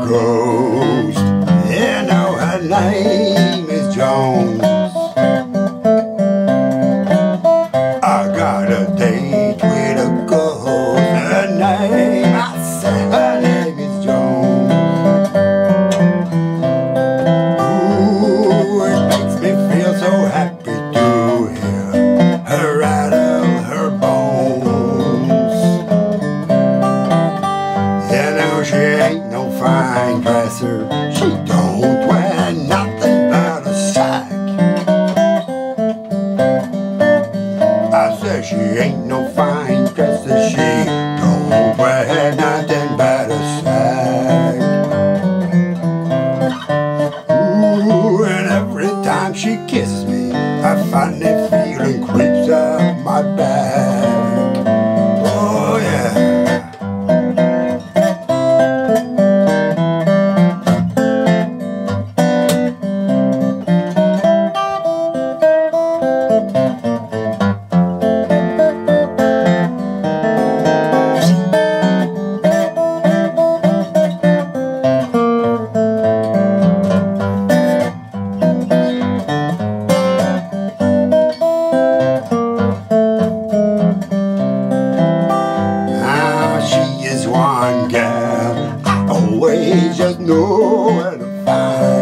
ghost. You know her name is Jones. I got a date with a ghost. Her name, I said her name is Jones. Ooh, it makes me feel so happy to hear her rattle her bones. You know she ain't no fine dresser. She don't wear nothing but a sack. I said she ain't no fine dresser. She don't wear nothing but a sack. Ooh, and every time she kisses me, a funny feeling creeps up my back. Oh yeah. One girl I always just know where to find.